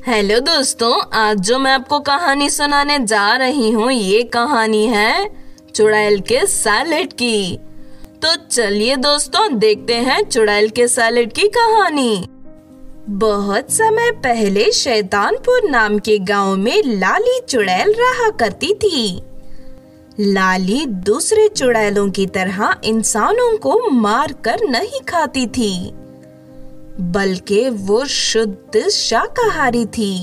Hello दोस्तों, आज जो मैं आपको कहानी सुनाने जा रही हूँ ये कहानी है चुड़ैल के सैलेड की। तो चलिए दोस्तों देखते हैं चुड़ैल के सैलेड की कहानी। बहुत समय पहले शैतानपुर नाम के गांव में लाली चुड़ैल रहा करती थी। लाली दूसरे चुड़ैलों की तरह इंसानों को मार कर नहीं खाती थी, बल्कि वो शुद्ध शाकाहारी थी।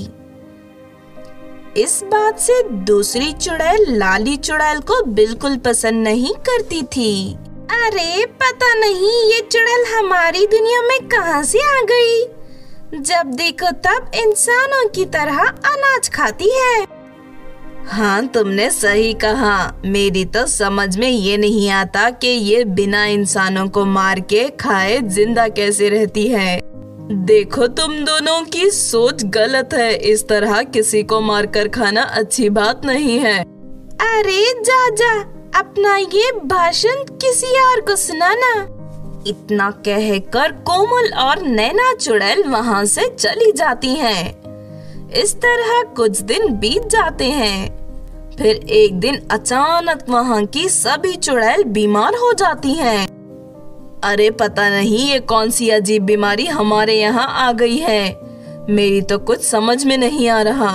इस बात से दूसरी चुड़ैल लाली चुड़ैल को बिल्कुल पसंद नहीं करती थी। अरे पता नहीं ये चुड़ैल हमारी दुनिया में कहां से आ गई, जब देखो तब इंसानों की तरह अनाज खाती है। हाँ, तुमने सही कहा। मेरी तो समझ में ये नहीं आता कि ये बिना इंसानों को मार के खाए जिंदा कैसे रहती है। देखो, तुम दोनों की सोच गलत है। इस तरह किसी को मारकर खाना अच्छी बात नहीं है। अरे जा, अपना ये भाषण किसी और को सुनाना। इतना कहकर कोमल और नैना चुड़ैल वहाँ से चली जाती हैं। इस तरह कुछ दिन बीत जाते हैं। फिर एक दिन अचानक वहाँ की सभी चुड़ैल बीमार हो जाती हैं। अरे पता नहीं ये कौन सी अजीब बीमारी हमारे यहाँ आ गई है, मेरी तो कुछ समझ में नहीं आ रहा।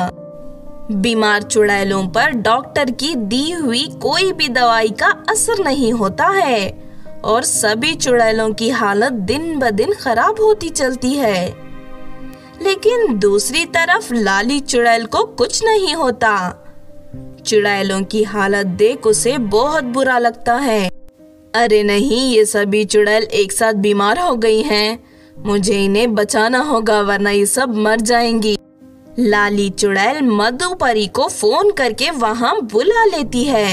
बीमार चुड़ैलों पर डॉक्टर की दी हुई कोई भी दवाई का असर नहीं होता है और सभी चुड़ैलों की हालत दिन ब दिन खराब होती चलती है। लेकिन दूसरी तरफ लाली चुड़ैल को कुछ नहीं होता। चुड़ैलों की हालत देख उसे बहुत बुरा लगता है। अरे नहीं, ये सभी चुड़ैल एक साथ बीमार हो गई हैं। मुझे इन्हें बचाना होगा वरना ये सब मर जाएंगी। लाली चुड़ैल मधुपरी को फोन करके वहाँ बुला लेती है।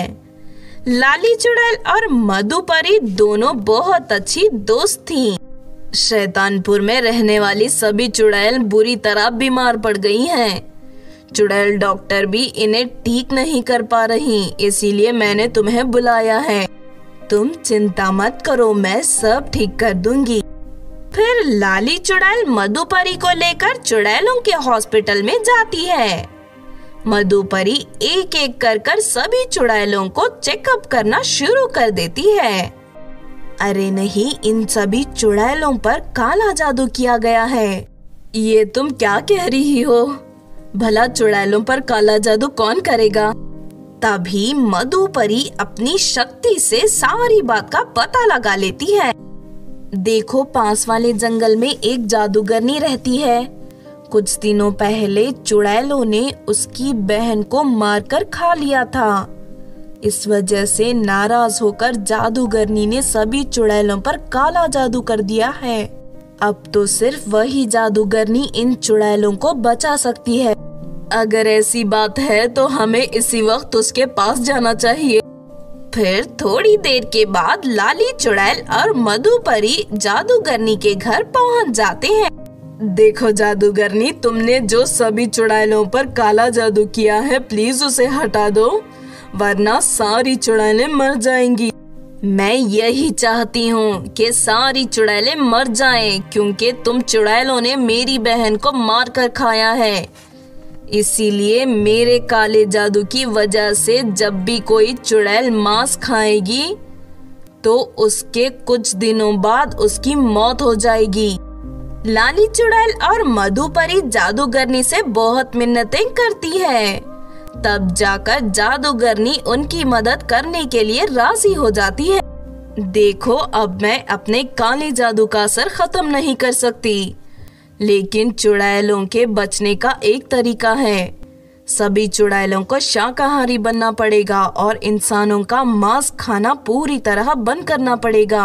लाली चुड़ैल और मधुपरी दोनों बहुत अच्छी दोस्त थीं। शैतानपुर में रहने वाली सभी चुड़ैल बुरी तरह बीमार पड़ गई हैं। चुड़ैल डॉक्टर भी इन्हें ठीक नहीं कर पा रही, इसीलिए मैंने तुम्हें बुलाया है। तुम चिंता मत करो, मैं सब ठीक कर दूंगी। फिर लाली चुड़ैल मधुपरी को लेकर चुड़ैलों के हॉस्पिटल में जाती है। मधुपरी एक एक कर सभी चुड़ैलों को चेकअप करना शुरू कर देती है। अरे नहीं, इन सभी चुड़ैलों पर काला जादू किया गया है। ये तुम क्या कह रही हो? भला चुड़ैलों पर काला जादू कौन करेगा? तभी मधुपरी अपनी शक्ति से सारी बात का पता लगा लेती है। देखो, पास वाले जंगल में एक जादूगरनी रहती है। कुछ दिनों पहले चुड़ैलों ने उसकी बहन को मारकर खा लिया था। इस वजह से नाराज होकर जादूगरनी ने सभी चुड़ैलों पर काला जादू कर दिया है। अब तो सिर्फ वही जादूगरनी इन चुड़ैलों को बचा सकती है। अगर ऐसी बात है तो हमें इसी वक्त उसके पास जाना चाहिए। फिर थोड़ी देर के बाद लाली चुड़ैल और मधुपरी जादूगरनी के घर पहुंच जाते हैं। देखो जादूगरनी, तुमने जो सभी चुड़ैलों पर काला जादू किया है, प्लीज उसे हटा दो, वरना सारी चुड़ैलें मर जाएंगी। मैं यही चाहती हूँ कि सारी चुड़ैलें मर जाएं, क्योंकि तुम चुड़ैलों ने मेरी बहन को मार कर खाया है। इसीलिए मेरे काले जादू की वजह से जब भी कोई चुड़ैल मांस खाएगी तो उसके कुछ दिनों बाद उसकी मौत हो जाएगी। लाली चुड़ैल और मधुपरी जादूगरनी से बहुत मिन्नतें करती है। तब जाकर जादूगरनी उनकी मदद करने के लिए राजी हो जाती है। देखो, अब मैं अपने काले जादू का असर खत्म नहीं कर सकती, लेकिन चुड़ैलों के बचने का एक तरीका है। सभी चुड़ैलों को शाकाहारी बनना पड़ेगा और इंसानों का मांस खाना पूरी तरह बंद करना पड़ेगा।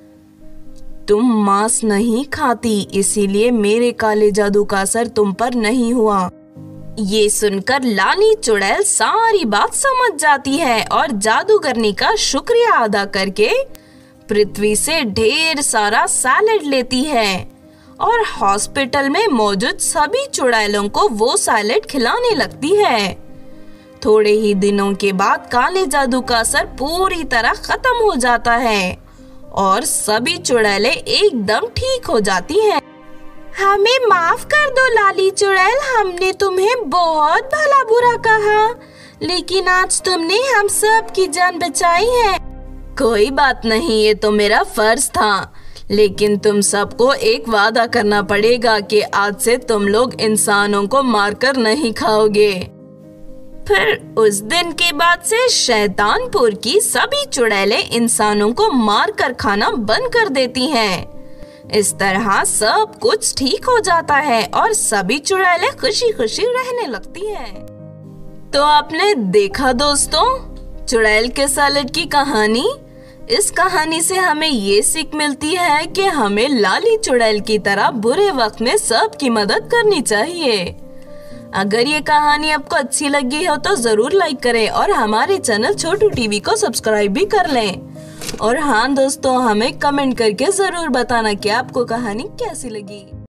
तुम मांस नहीं खाती, इसीलिए मेरे काले जादू का असर तुम पर नहीं हुआ। ये सुनकर लाली चुड़ैल सारी बात समझ जाती है और जादूगरनी का शुक्रिया अदा करके पृथ्वी से ढेर सारा सैलेड लेती है और हॉस्पिटल में मौजूद सभी चुड़ैलों को वो सैलेड खिलाने लगती है। थोड़े ही दिनों के बाद काले जादू का असर पूरी तरह खत्म हो जाता है और सभी चुड़ैलें एकदम ठीक हो जाती हैं। हमें माफ कर दो लाली चुड़ैल, हमने तुम्हें बहुत भला बुरा कहा, लेकिन आज तुमने हम सब की जान बचाई है। कोई बात नहीं, ये तो मेरा फर्ज था, लेकिन तुम सबको एक वादा करना पड़ेगा कि आज से तुम लोग इंसानों को मारकर नहीं खाओगे। फिर उस दिन के बाद से शैतानपुर की सभी चुड़ैलें इंसानों को मारकर खाना बंद कर देती हैं। इस तरह सब कुछ ठीक हो जाता है और सभी चुड़ैलें खुशी खुशी रहने लगती हैं। तो आपने देखा दोस्तों, चुड़ैल के सैलेड की कहानी। इस कहानी से हमें ये सीख मिलती है कि हमें लाली चुड़ैल की तरह बुरे वक्त में सबकी मदद करनी चाहिए। अगर ये कहानी आपको अच्छी लगी हो तो जरूर लाइक करें और हमारे चैनल छोटू टीवी को सब्सक्राइब भी कर लें। और हाँ दोस्तों, हमें कमेंट करके जरूर बताना कि आपको कहानी कैसी लगी।